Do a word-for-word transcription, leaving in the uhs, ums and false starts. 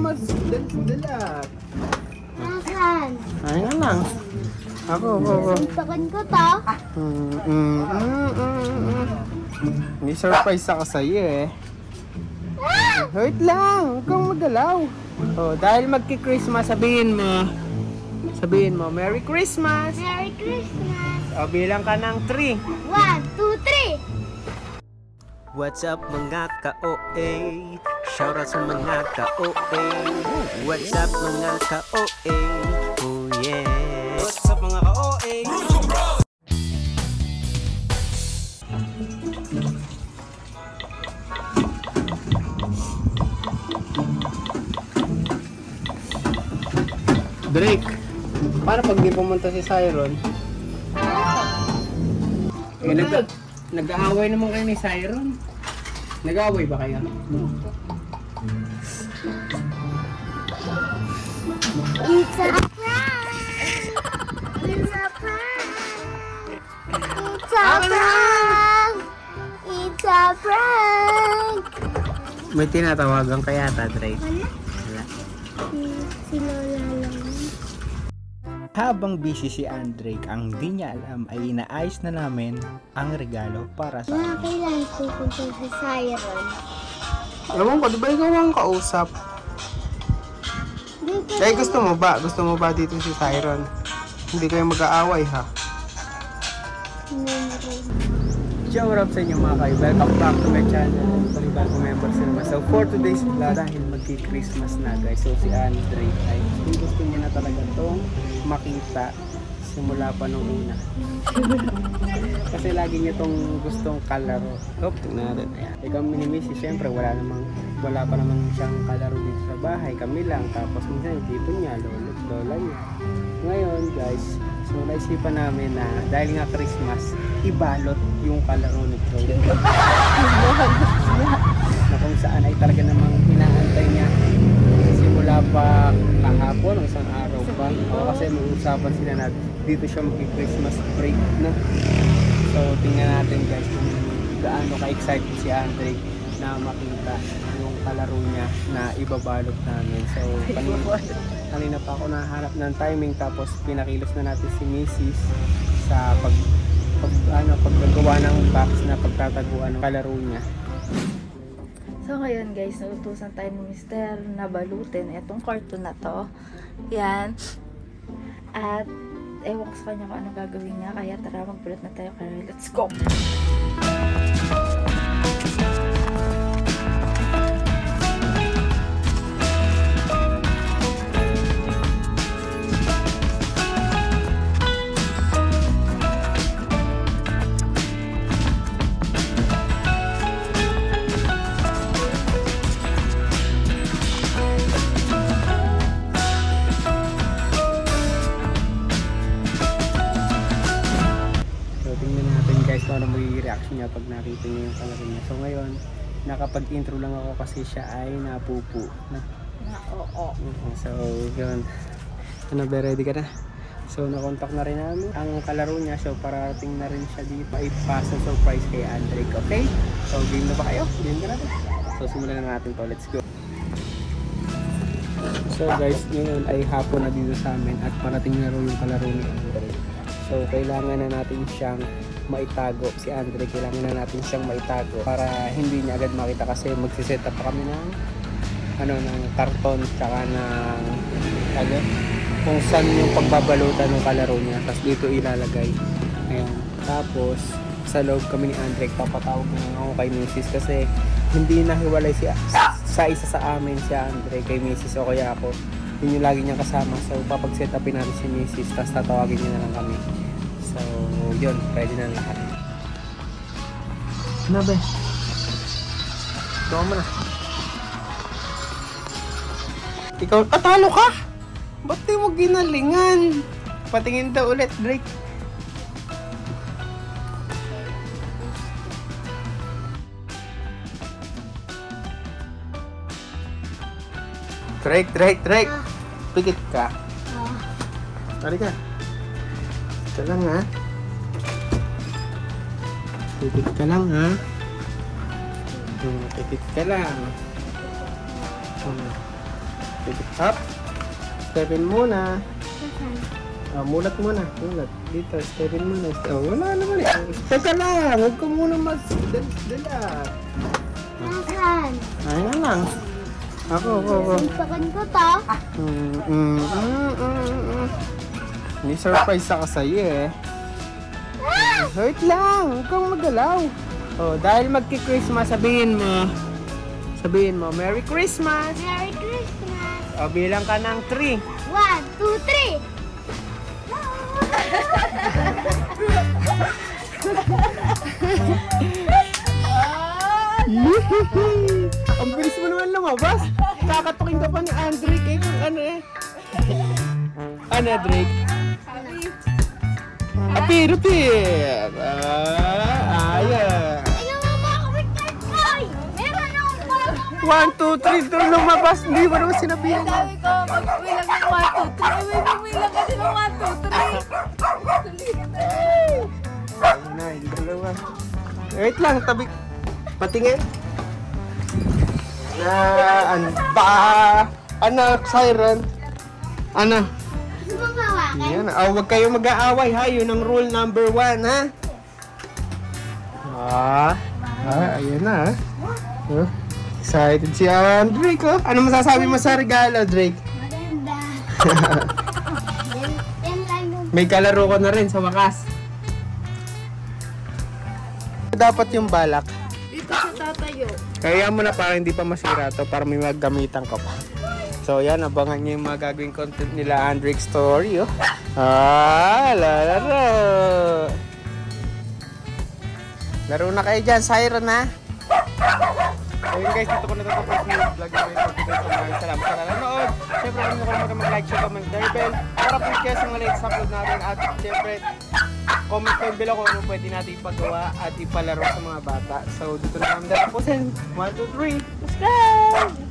Christmas dala. Nasaan? Ay nga lang. Ako, ako, ako. Suntakan ko to. Mm, mm, mm, mm, mm. May surprise ako sa'yo eh. Wait lang, huwag kang magalaw. Oh, dahil magki-Christmas, sabihin mo. Sabihin mo, Merry Christmas! Merry Christmas! O, bilang ka ng three. One, two, three! What's up mga ka-O A? Shoutout sa mga ka-O A. What's up mga ka-O A? Oh yeah. What's up mga ka-O A? Drake, paano pag di pumunta si Siron? Eh, nag nag-aaway naman kayo ni Siron. Nag-aaway ba kayo? It's a prank! It's a prank! It's a prank! It's a prank! May tinatawagan kaya ta, Drake? Wala? Wala. Si, si Lola lang. Habang busy si Andrake, ang di niya alam ay inaayos na namin ang regalo para sa Mga kailan pupunta sa Siren? Alam mo ba, di ba ikaw ang kausap? Di ko Eh, gusto mo ba? Gusto mo ba dito si Siron? Hindi kayo mag-aaway, ha? memory. Yo, what up sa inyo mga kayo? Welcome back to my channel. Panibago members na naman. So, for today's vlog, dahil magki-Christmas na guys. So, si Andre ay kung gusto niya na talaga itong makita simula pa nung una. Kasi lagi niya itong gustong kalaro. Hop, tingnan natin. Ayan. Eh, kami ni Missy, syempre wala namang, wala pa naman siyang kalaro dito sa bahay. Kami lang. Tapos minsan yung tito niya, lolo, lola niya. Ngayon guys, so naisipan namin na dahil nga Christmas, ibalot yung kalaro ni Chloe. Na kung saan ay talaga namang inaantay niya simula pa kahapon o isang araw pa. O, kasi mag-usapan sila na dito siya mag-Christmas break na. So tingnan natin guys kung gaano ka-excited si Andre na makita yung kalaro niya na ibabalot namin. So kanina, kanina pa ako nahanap ng timing, tapos pinakilos na natin si Missus sa pag, pag ano paggagawa ng box na pagtataguan ng kalaro niya. So ngayon guys, nautusan tayo ni Mister na balutin itong cartoon na to. Yan. At ewan ko sa kanya kung ano gagawin niya, kaya tara magbalot na tayo. Kaya let's go! Guys, kung ano magiging reaction niya pag nakita niya yung kalaro niya. So ngayon, nakapag-intro lang ako kasi siya ay napupu na. Na, oo. Uh, so yun. Ano ba, ready ka na? So nakontak na rin namin ang kalaro niya. So parating na rin siya dito. Ipasa surprise kay Andre. Okay? So game na ba kayo? Game ka natin. So simulan na natin to. Let's go. So guys, ngayon ay hapon na dito sa amin at parating na rin yung kalaro ni Andre. So kailangan na natin siyang maitago. Si Andre, kailangan na natin siyang maitago para hindi niya agad makita, kasi magsiset up pa kami ng ano, ng karton tsaka ng ano, kung saan yung pagbabalutan ng kalaro niya, tapos dito ilalagay. Ayan. Tapos sa loob kami ni Andre, papatawag na ako kay Missus kasi hindi nahiwalay si sa isa sa amin si Andre kay Missus o kaya ako. Yun yung lagi niyang kasama. So papag-set upin natin si Missus, tapos tatawagin niya na lang kami. So, yun, ready na lahat. Ano ba? Gawa mo na. Ikaw, atalo ka? Ba't di mo ginalingan? Patingin daw ulit, Drake. Drake, Drake, Drake. Pikit ka. Tari ka. Ito lang ha. Pikit ka lang ha. Pikit ka lang. Up. Stepin muna. Saan? Ah, mulat muna. Mulat. Dito, stepin muna. Oh, wala naman eh. Teka lang. Huwag ka muna mas... Dala. Nasaan? Ayun lang. Ako, ako, ako. Suntukan ko to. Mm, mm, mm, mm, mm. May surprise ako sa'yo eh. Wait lang. Huwag kang magalaw. Oh, dahil magki-Christmas, sabihin mo. Sabihin mo, Merry Christmas! Merry Christmas! O, bilang ka ng three. One, two, three! Ang bilis mo naman lumabas. Kakatukin ka pa ni Andre kay kung ano eh. Ano, Drake? Apiritir! Ah, ayan. Tingnan mo mga kumikart boy! Meron akong bagong One, two, three, doon lumabas. Hindi mo naman sinabihan. Sabi ko, mag-uwilang ng one, two, three. Uy, mag-uwilang kasi ng one, two, three. Ayun na, yung dalawa. Wait lang, tabi. Patingin. Na, ano, ba, ano, siren. Ano? gusto mong hawakan. Yan, ah, huwag kayo mag-aaway ha, yun ang rule number one ha. Ah, ah ayun na ha. Oh, excited si ah, Drake oh. Ano masasabi mo sa regalo, Drake? Maganda. yan, yan lang yung May kalaro ko na rin sa wakas. Dapat yung balak. Dito sa tatayo. Kaya mo na para hindi pa masira to, para may magamitan ka pa. So yan, abangan nyo yung mga gagawing content nila Andrick Story oh. Ah, lalaro. Laro na kayo dyan, Siren ha. Ayun guys, dito ko natatapos yung vlog namin for today. So maraming salamat sa nanonood. Siyempre, kung nyo kung mag-like, share, comment, dare bell. Para po kayo sa mga latest upload natin. At siyempre, comment down below kung ano pwede natin ipagawa at ipalaro sa mga bata. So dito na kami datapusin. one, two, three. Let's go!